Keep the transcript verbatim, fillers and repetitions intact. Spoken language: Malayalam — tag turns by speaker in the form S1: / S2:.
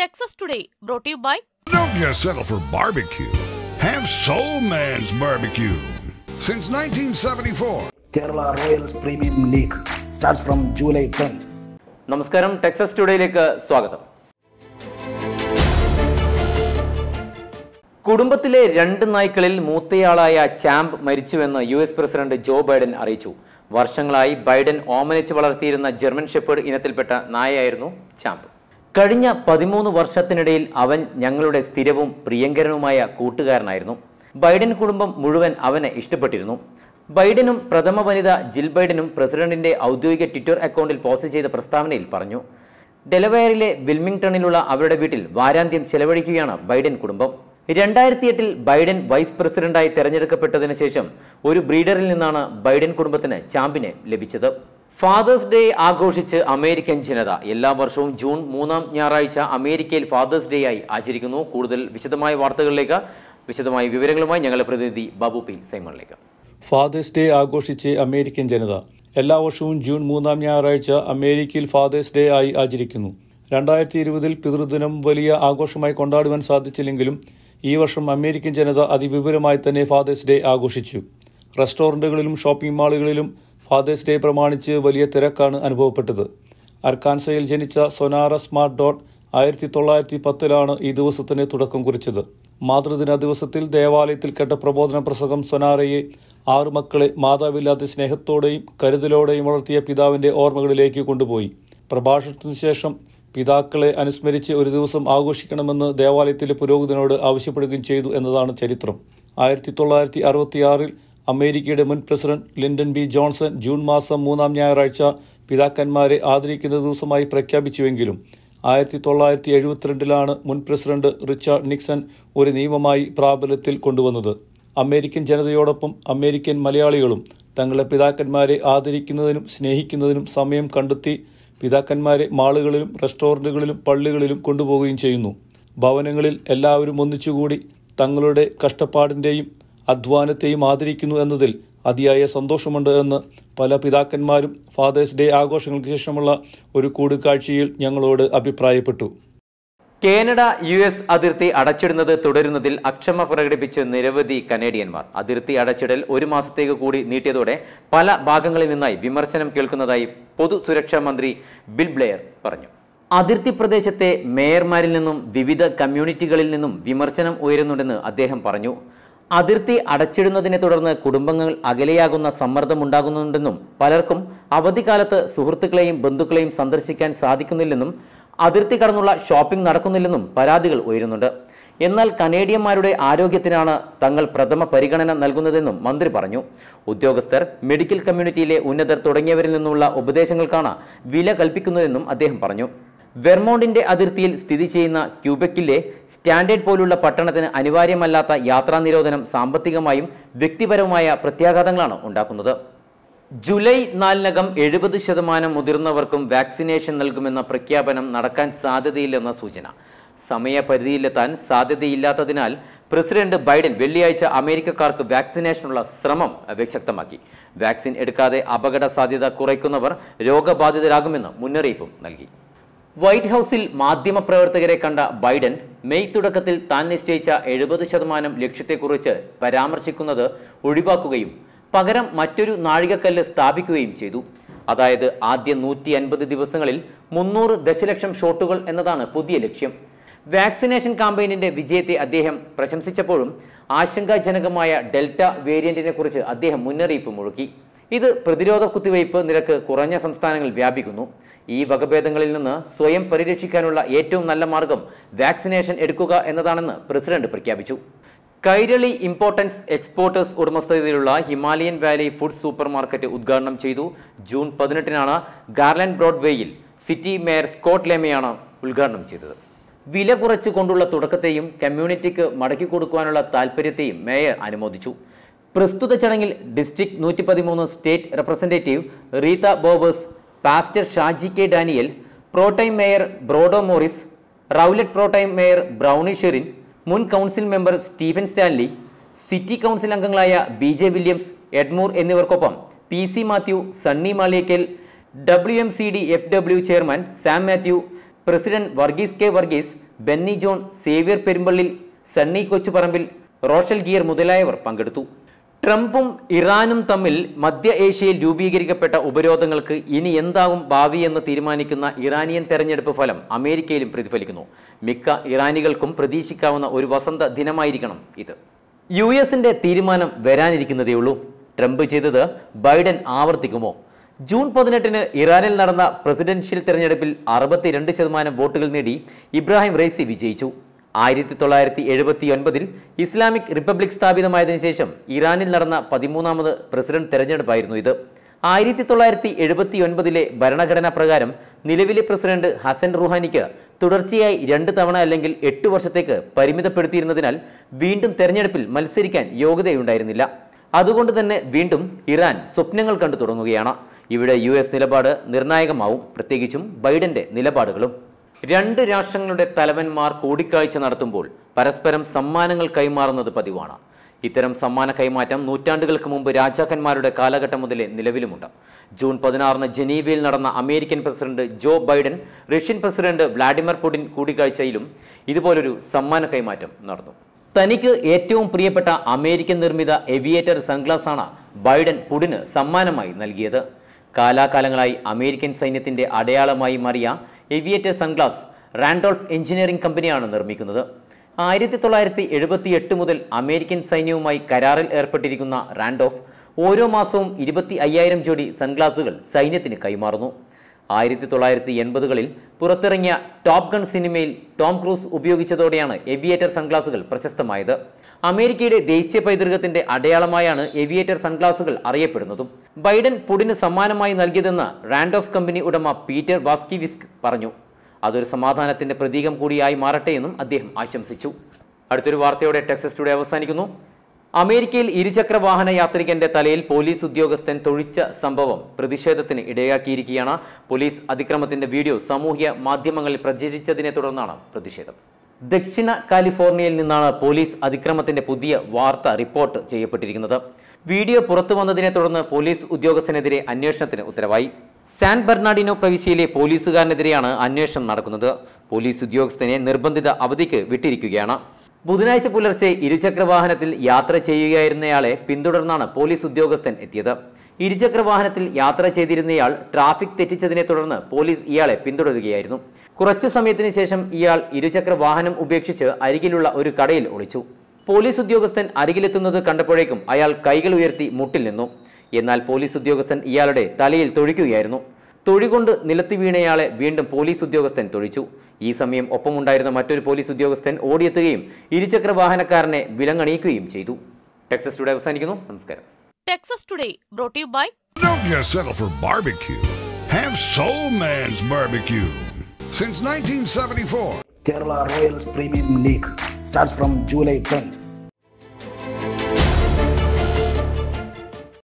S1: Texas Today, brought to you by...
S2: Don't just settle for barbecue. Have Soul Man's Barbecue. Since nineteen seventy-four.
S3: Kerala Royals Premium League starts from July tenth.
S4: നമസ്കാരം, ടെക്സസ് ടുഡേയിലേക്ക് സ്വാഗതം. കുടുംബത്തിലെ രണ്ട് നായ്ക്കളിൽ മൂത്തയാളായ ചാമ്പ് മരിച്ചുവെന്ന് U S president Joe Biden അറിയിച്ചു. വർഷങ്ങളായി ബൈഡൻ ഓമനിച്ച് വളർത്തിയിരുന്ന ജർമ്മൻ ഷെപ്പേർഡ് ഇനത്തിൽപ്പെട്ട നായയായിരുന്നു ചാമ്പ്. കഴിഞ്ഞ പതിമൂന്ന് വർഷത്തിനിടയിൽ അവൻ ഞങ്ങളുടെ സ്ഥിരവും പ്രിയങ്കരനുമായ കൂട്ടുകാരനായിരുന്നു. ബൈഡൻ കുടുംബം മുഴുവൻ അവനെ ഇഷ്ടപ്പെട്ടിരുന്നു. ബൈഡനും പ്രഥമ വനിത ജിൽ ബൈഡനും പ്രസിഡന്റിന്റെ ഔദ്യോഗിക ട്വിറ്റർ അക്കൗണ്ടിൽ പോസ്റ്റ് ചെയ്ത പ്രസ്താവനയിൽ പറഞ്ഞു. ഡെലവെയറിലെ വിൽമിംഗ്ടണിലുള്ള അവരുടെ വീട്ടിൽ വാരാന്ത്യം ചെലവഴിക്കുകയാണ് ബൈഡൻ കുടുംബം. രണ്ടായിരത്തി എട്ടിൽ ബൈഡൻ വൈസ് പ്രസിഡന്റായി തെരഞ്ഞെടുക്കപ്പെട്ടതിന് ശേഷം ഒരു ബ്രീഡറിൽ നിന്നാണ് ബൈഡൻ കുടുംബത്തിന് ചാമ്പിനെ ലഭിച്ചത്. ഫാദേഴ്സ് ഡേ ആഘോഷിച്ച് അമേരിക്കൻ ജനത എല്ലാ വർഷവും ജൂൺ മൂന്നാം ഞായറാഴ്ച അമേരിക്കയിൽ ഫാദേഴ്സ് ഡേ ആയി ആചരിക്കുന്നു. കൂടുതൽ വിശദമായ വാർത്തകളിലേക്ക്, വിശദമായ വിവരങ്ങളുമായി ഞങ്ങളുടെ പ്രതിനിധി ബാബു പി സൈമണിലേക്ക്.
S5: ഫാദേഴ്സ് ഡേ ആഘോഷിച്ച് അമേരിക്കൻ ജനത എല്ലാ വർഷവും ജൂൺ മൂന്നാം ഞായറാഴ്ച അമേരിക്കയിൽ ഫാദേഴ്സ് ഡേ ആയി ആചരിക്കുന്നു. രണ്ടായിരത്തി ഇരുപതിൽ പിതൃദിനം വലിയ ആഘോഷമായി കൊണ്ടാടുവാൻ സാധിച്ചില്ലെങ്കിലും ഈ വർഷം അമേരിക്കൻ ജനത അതിവിപുലമായി തന്നെ ഫാദേഴ്സ് ഡേ ആഘോഷിച്ചു. റെസ്റ്റോറന്റുകളിലും ഷോപ്പിംഗ് മാളുകളിലും ഫാദേഴ്സ് ഡേ പ്രമാണിച്ച് വലിയ തിരക്കാണ് അനുഭവപ്പെട്ടത്. അർക്കാൻസയിൽ ജനിച്ച സൊനാറ സ്മാർട്ട് ഡോട്ട് ആയിരത്തി തൊള്ളായിരത്തി പത്തിലാണ് ഈ ദിവസത്തിന് തുടക്കം കുറിച്ചത്. മാതൃദിന ദിവസത്തിൽ ദേവാലയത്തിൽ കേട്ട പ്രബോധന പ്രസംഗം സൊനാറയെ ആറു മക്കളെ മാതാവില്ലാത്ത സ്നേഹത്തോടെയും കരുതലോടെയും വളർത്തിയ പിതാവിന്റെ ഓർമ്മകളിലേക്ക് കൊണ്ടുപോയി. പ്രഭാഷണത്തിനു ശേഷം പിതാക്കളെ അനുസ്മരിച്ച് ഒരു ദിവസം ആഘോഷിക്കണമെന്ന് ദേവാലയത്തിലെ പുരോഹിതനോട് ആവശ്യപ്പെടുകയും ചെയ്തു എന്നതാണ് ചരിത്രം. ആയിരത്തി തൊള്ളായിരത്തി അറുപത്തിയാറിൽ അമേരിക്കയുടെ മുൻ president Lyndon B Johnson June മാസം മൂന്നാം ഞായറാഴ്ച പിതാക്കന്മാരെ ആദരിക്കുന്ന ദിവസമായി പ്രഖ്യാപിച്ചുവെങ്കിലും ആയിരത്തി തൊള്ളായിരത്തി എഴുപത്തിരണ്ടിലാണ് മുൻ പ്രസിഡന്റ് റിച്ചാർഡ് നിക്സൺ ഒരു നിയമമായി പ്രാബല്യത്തിൽ കൊണ്ടുവന്നത്. അമേരിക്കൻ ജനതയോടൊപ്പം അമേരിക്കൻ മലയാളികളും തങ്ങളുടെ പിതാക്കന്മാരെ ആദരിക്കുന്നതിനും സ്നേഹിക്കുന്നതിനും സമയം കണ്ടെത്തി പിതാക്കന്മാരെ മാളുകളിലും റെസ്റ്റോറന്റുകളിലും പള്ളികളിലും കൊണ്ടുപോവുകയും ചെയ്യുന്നു. ഭവനങ്ങളിൽ എല്ലാവരും ഒന്നിച്ചുകൂടി തങ്ങളുടെ കഷ്ടപ്പാടിന്റെയും അധ്വാനത്തെയും ആദരിക്കുന്നു എന്നതിൽ അതിയായ സന്തോഷമുണ്ട് എന്ന് പല പിതാക്കന്മാരും ഫാദേഴ്സ് ഡേ ആഘോഷങ്ങൾക്ക് ശേഷമുള്ള ഒരു കൂടിക്കാഴ്ചയിൽ ഞങ്ങളോട് അഭിപ്രായപ്പെട്ടു.
S4: കാനഡ യു എസ് അതിർത്തി അടച്ചിടുന്നത് തുടരുന്നതിൽ അക്ഷമ പ്രകടിപ്പിച്ച് നിരവധി കനേഡിയന്മാർ. അതിർത്തി അടച്ചിടൽ ഒരു മാസത്തേക്ക് കൂടി നീട്ടിയതോടെ പല ഭാഗങ്ങളിൽ നിന്നായി വിമർശനം കേൾക്കുന്നതായി പൊതു സുരക്ഷാ മന്ത്രി ബിൽ ബ്ലെയർ പറഞ്ഞു. അതിർത്തി പ്രദേശത്തെ മേയർമാരിൽ നിന്നും വിവിധ കമ്മ്യൂണിറ്റികളിൽ നിന്നും വിമർശനം ഉയരുന്നുണ്ടെന്ന് അദ്ദേഹം പറഞ്ഞു. അതിർത്തി അടച്ചിടുന്നതിനെ തുടർന്ന് കുടുംബങ്ങൾ അകലെയാകുന്ന സമ്മർദ്ദമുണ്ടാകുന്നുണ്ടെന്നും പലർക്കും അവധിക്കാലത്ത് സുഹൃത്തുക്കളെയും ബന്ധുക്കളെയും സന്ദർശിക്കാൻ സാധിക്കുന്നില്ലെന്നും അതിർത്തി കടന്നുള്ള ഷോപ്പിംഗ് നടക്കുന്നില്ലെന്നും പരാതികൾ ഉയരുന്നുണ്ട്. എന്നാൽ കനേഡിയന്മാരുടെ ആരോഗ്യത്തിനാണ് തങ്ങൾ പ്രഥമ പരിഗണന നൽകുന്നതെന്നും മന്ത്രി പറഞ്ഞു. ഉദ്യോഗസ്ഥർ, മെഡിക്കൽ കമ്മ്യൂണിറ്റിയിലെ ഉന്നതർ തുടങ്ങിയവരിൽ നിന്നുള്ള ഉപദേശങ്ങൾക്കാണ് വില കൽപ്പിക്കുന്നതെന്നും അദ്ദേഹം പറഞ്ഞു. വെർമോണ്ടിന്റെ അതിർത്തിയിൽ സ്ഥിതി ചെയ്യുന്ന ക്യൂബെക്കിലെ സ്റ്റാൻഡേർഡ് പോലുള്ള പട്ടണത്തിന് അനിവാര്യമല്ലാത്ത യാത്രാ നിരോധനം സാമ്പത്തികമായും വ്യക്തിപരവുമായ പ്രത്യാഘാതങ്ങളാണ് ഉണ്ടാക്കുന്നത്. ജൂലൈ നാലിനകം എഴുപത് ശതമാനം മുതിർന്നവർക്കും വാക്സിനേഷൻ നൽകുമെന്ന പ്രഖ്യാപനം നടക്കാൻ സാധ്യതയില്ലെന്ന സൂചന. സമയപരിധിയിലെത്താൻ സാധ്യതയില്ലാത്തതിനാൽ പ്രസിഡന്റ് ബൈഡൻ വെള്ളിയാഴ്ച അമേരിക്കക്കാർക്ക് വാക്സിനേഷനുള്ള ശ്രമം ശക്തമാക്കി. വാക്സിൻ എടുക്കാതെ അപകട സാധ്യത കുറയ്ക്കുന്നവർ രോഗബാധിതരാകുമെന്ന് മുന്നറിയിപ്പും നൽകി. വൈറ്റ് ഹൌസിൽ മാധ്യമപ്രവർത്തകരെ കണ്ട ബൈഡൻ മെയ് തുടക്കത്തിൽ താൻ നിശ്ചയിച്ച എഴുപത് ശതമാനം ലക്ഷ്യത്തെക്കുറിച്ച് പരാമർശിക്കുന്നത് ഒഴിവാക്കുകയും പകരം മറ്റൊരു നാഴികക്കല്ല് സ്ഥാപിക്കുകയും ചെയ്തു. അതായത് ആദ്യ നൂറ്റി അൻപത് ദിവസങ്ങളിൽ മുന്നൂറ് ദശലക്ഷം ഷോട്ടുകൾ എന്നതാണ് പുതിയ ലക്ഷ്യം. വാക്സിനേഷൻ ക്യാമ്പയിനിന്റെ വിജയത്തെ അദ്ദേഹം പ്രശംസിച്ചപ്പോഴും ആശങ്കാജനകമായ ഡെൽറ്റ വേരിയന്റിനെ കുറിച്ച് അദ്ദേഹം മുന്നറിയിപ്പ് മുഴക്കി. ഇത് പ്രതിരോധ കുത്തിവയ്പ് നിരക്ക് കുറഞ്ഞ സംസ്ഥാനങ്ങളിൽ വ്യാപിക്കുന്നു. ഈ വകഭേദങ്ങളിൽ നിന്ന് സ്വയം പരിരക്ഷിക്കാനുള്ള ഏറ്റവും നല്ല മാർഗം വാക്സിനേഷൻ എടുക്കുക എന്നതാണെന്ന് പ്രസിഡന്റ് പ്രഖ്യാപിച്ചു. കൈരളി ഇമ്പോർട്ടൻസ് എക്സ്പോർട്ടേഴ്സ് ഉടമസ്ഥതയിലുള്ള Himalayan Valley Food Super Market ഉദ്ഘാടനം ചെയ്തു. ജൂൺ പതിനെട്ടിനാണ് ഗാർലൻഡ് ബ്രോഡ്വേയിൽ സിറ്റി മേയർ സ്കോട്ട് ലെമയാണ് ഉദ്ഘാടനം ചെയ്തത്. വില കുറച്ചു കൊണ്ടുള്ള തുടക്കത്തെയും കമ്മ്യൂണിറ്റിക്ക് മടക്കി കൊടുക്കുവാനുള്ള താൽപ്പര്യത്തെയും മേയർ അനുമോദിച്ചു. പ്രസ്തുത ചടങ്ങിൽ ഡിസ്ട്രിക്ട് നൂറ്റി പതിമൂന്ന് state representative Rita Bowers, pastor Shaji K Daniel, pro tem mayor Brodo Morris, Rowlett pro tem mayor Brownie Sherin, മുൻ council member Stephen Stanley, city council അംഗങ്ങളായ ബി ജെ വില്യംസ്, എഡ്മൂർ എന്നിവർക്കൊപ്പം P C Mathew, Sunny Maliyekkal, W M C D F W chairman Sam Mathew, president Varghese K Varghese, Benny John, Xavier Perumpallil, Sunny Kochuparambil, Rochelle Geer മുതലായവർ പങ്കെടുത്തു. ട്രംപും ഇറാനും തമ്മിൽ മധ്യ ഏഷ്യയിൽ രൂപീകരിക്കപ്പെട്ട ഉപരോധങ്ങൾക്ക് ഇനി എന്താകും ഭാവിയെന്ന് തീരുമാനിക്കുന്ന ഇറാനിയൻ തെരഞ്ഞെടുപ്പ് ഫലം അമേരിക്കയിലും പ്രതിഫലിക്കുന്നു. മിക്ക ഇറാനികൾക്കും പ്രതീക്ഷിക്കാവുന്ന ഒരു വസന്ത ദിനമായിരിക്കണം ഇത്. യു എസിന്റെ തീരുമാനം വരാനിരിക്കുന്നതേയുള്ളൂ. ട്രംപ് ചെയ്തത് ബൈഡൻ ആവർത്തിക്കുമോ? ജൂൺ പതിനെട്ടിന് ഇറാനിൽ നടന്ന പ്രസിഡൻഷ്യൽ തെരഞ്ഞെടുപ്പിൽ അറുപത്തിരണ്ട് ശതമാനം വോട്ടുകൾ നേടി ഇബ്രാഹിം റൈസി വിജയിച്ചു. ആയിരത്തി തൊള്ളായിരത്തി എഴുപത്തി ഒൻപതിൽ ഇസ്ലാമിക് റിപ്പബ്ലിക് സ്ഥാപിതമായതിനു ശേഷം ഇറാനിൽ നടന്ന പതിമൂന്നാമത് പ്രസിഡന്റ് തെരഞ്ഞെടുപ്പായിരുന്നു ഇത്. ആയിരത്തി തൊള്ളായിരത്തി എഴുപത്തി ഒൻപതിലെ ഭരണഘടനാ പ്രകാരം നിലവിലെ പ്രസിഡന്റ് ഹസൻ റുഹാനിക്ക് തുടർച്ചയായി രണ്ട് തവണ അല്ലെങ്കിൽ എട്ട് വർഷത്തേക്ക് പരിമിതപ്പെടുത്തിയിരുന്നതിനാൽ വീണ്ടും തെരഞ്ഞെടുപ്പിൽ മത്സരിക്കാൻ യോഗ്യതയുണ്ടായിരുന്നില്ല. അതുകൊണ്ട് തന്നെ വീണ്ടും ഇറാൻ സ്വപ്നങ്ങൾ കണ്ടു തുടങ്ങുകയാണ്. ഇവിടെ യു എസ് നിലപാട് നിർണായകമാവും, പ്രത്യേകിച്ചും ബൈഡന്റെ നിലപാടുകളും. രണ്ട് രാഷ്ട്രങ്ങളുടെ തലവന്മാർ കൂടിക്കാഴ്ച നടത്തുമ്പോൾ പരസ്പരം സമ്മാനങ്ങൾ കൈമാറുന്നത് പതിവാണ്. ഇത്തരം സമ്മാന കൈമാറ്റം നൂറ്റാണ്ടുകൾക്ക് മുമ്പ് രാജാക്കന്മാരുടെ കാലഘട്ടം മുതലേ നിലവിലുമുണ്ട്. ജൂൺ പതിനാറിന് ജനീവയിൽ നടന്ന American president Joe Biden, Russian president Vladimir Putin കൂടിക്കാഴ്ചയിലും ഇതുപോലൊരു സമ്മാന കൈമാറ്റം നടന്നു. തനിക്ക് ഏറ്റവും പ്രിയപ്പെട്ട അമേരിക്കൻ നിർമ്മിത എവിയേറ്റർ സൺഗ്ലാസ് ആണ് ബൈഡൻ പുടിന് സമ്മാനമായി നൽകിയത്. കാലാകാലങ്ങളായി അമേരിക്കൻ സൈന്യത്തിന്റെ അടയാളമായി മാറിയ എവിയേറ്റർ സൺഗ്ലാസ് റാൻഡോൾഫ് എഞ്ചിനീയറിംഗ് കമ്പനിയാണ് നിർമ്മിക്കുന്നത്. ആയിരത്തി തൊള്ളായിരത്തി എഴുപത്തി എട്ട് മുതൽ അമേരിക്കൻ സൈന്യവുമായി കരാറിൽ ഏർപ്പെട്ടിരിക്കുന്ന റാൻഡോഫ് ഓരോ മാസവും ഇരുപത്തി അയ്യായിരം ജോഡി സൺഗ്ലാസുകൾ സൈന്യത്തിന് കൈമാറുന്നു. ആയിരത്തി തൊള്ളായിരത്തി എൺപതുകളിൽ പുറത്തിറങ്ങിയ ടോപ്പ് ഗൺ സിനിമയിൽ ടോം ക്രൂസ് ഉപയോഗിച്ചതോടെയാണ് എവിയേറ്റർ സൺഗ്ലാസുകൾ പ്രശസ്തമായത്. അമേരിക്കയുടെ ദേശീയ പൈതൃകത്തിന്റെ അടയാളമായാണ് എവിയേറ്റർ സൺഗ്ലാസുകൾ അറിയപ്പെടുന്നതും. ബൈഡൻ പുടിന് സമ്മാനമായി നൽകിയതെന്ന് റാൻഡോഫ് കമ്പനി ഉടമ പീറ്റർ വാസ്കിവിസ്ക് പറഞ്ഞു. അതൊരു സമാധാനത്തിന്റെ പ്രതീകം കൂടിയായി മാറട്ടെ എന്നും അദ്ദേഹം ആശംസിച്ചു. അടുത്തൊരു വാർത്തയോടെ ടെക്സസ് ടുഡേ അവസാനിക്കുന്നു. അമേരിക്കയിൽ ഇരുചക്ര വാഹന യാത്രികന്റെ തലയിൽ പോലീസ് ഉദ്യോഗസ്ഥൻ തൊഴിച്ച സംഭവം പ്രതിഷേധത്തിന് ഇടയാക്കിയിരിക്കുകയാണ്. പോലീസ് അതിക്രമത്തിന്റെ വീഡിയോ സാമൂഹ്യ മാധ്യമങ്ങളിൽ പ്രചരിച്ചതിനെ തുടർന്നാണ് പ്രതിഷേധം. ദക്ഷിണ കാലിഫോർണിയയിൽ നിന്നാണ് പോലീസ് അതിക്രമത്തിന്റെ പുതിയ വാർത്ത റിപ്പോർട്ട് ചെയ്യപ്പെട്ടിരിക്കുന്നത്. വീഡിയോ പുറത്തു വന്നതിനെ തുടർന്ന് പോലീസ് ഉദ്യോഗസ്ഥനെതിരെ അന്വേഷണത്തിന് ഉത്തരവായി. സാൻ ബെർണാഡിനോ പ്രവിശ്യയിലെ പോലീസുകാരനെതിരെയാണ് അന്വേഷണം നടക്കുന്നത്. പോലീസ് ഉദ്യോഗസ്ഥനെ നിർബന്ധിത അവധിക്ക് വിട്ടിരിക്കുകയാണ്. ബുധനാഴ്ച പുലർച്ചെ ഇരുചക്ര വാഹനത്തിൽ യാത്ര ചെയ്യുകയായിരുന്നയാളെ പിന്തുടർന്നാണ് പോലീസ് ഉദ്യോഗസ്ഥൻ എത്തിയത്. ഇരുചക്ര വാഹനത്തിൽ യാത്ര ചെയ്തിരുന്നയാൾ ട്രാഫിക് തെറ്റിച്ചതിനെ തുടർന്ന് പോലീസ് ഇയാളെ പിന്തുടരുകയായിരുന്നു. കുറച്ചു സമയത്തിന് ശേഷം ഇയാൾ ഇരുചക്ര വാഹനം ഉപേക്ഷിച്ച് അരികിലുള്ള ഒരു കടയിൽ ഒളിച്ചു. പോലീസ് ഉദ്യോഗസ്ഥൻ അരികിലെത്തുന്നത് കണ്ടപ്പോഴേക്കും അയാൾ കൈകൾ ഉയർത്തി മുട്ടിൽ നിന്നു. എന്നാൽ പോലീസ് ഉദ്യോഗസ്ഥൻ ഇയാളുടെ തലയിൽ തൊഴിക്കുകയായിരുന്നു. തൊഴികൊണ്ട് നിലത്ത് വീണയാളെ വീണ്ടും പോലീസ് ഉദ്യോഗസ്ഥൻ തൊഴിച്ചു. ഈ സമയം ഒപ്പമുണ്ടായിരുന്ന മറ്റൊരു പോലീസ് ഉദ്യോഗസ്ഥൻ ഓടിയെത്തുകയും ഇരുചക്ര വാഹനക്കാരനെ വിലങ്ങണിയിക്കുകയും ചെയ്തു. ടെക്സസ് ടുഡേ അവസാനിക്കുന്നു. നമസ്കാരം.
S1: Texas Today brought to you by
S2: Don't just settle for barbecue. Have Soul Man's Barbecue. Since nineteen seventy-four.
S3: Kerala Royals Premium League starts from July tenth.